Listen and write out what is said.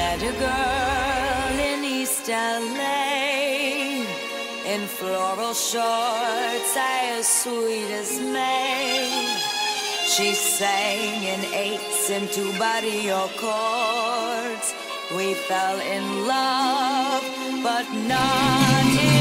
met a girl in East LA in floral shorts as sweet as May. She sang in eighths and two barrio chords. We fell in love, but not in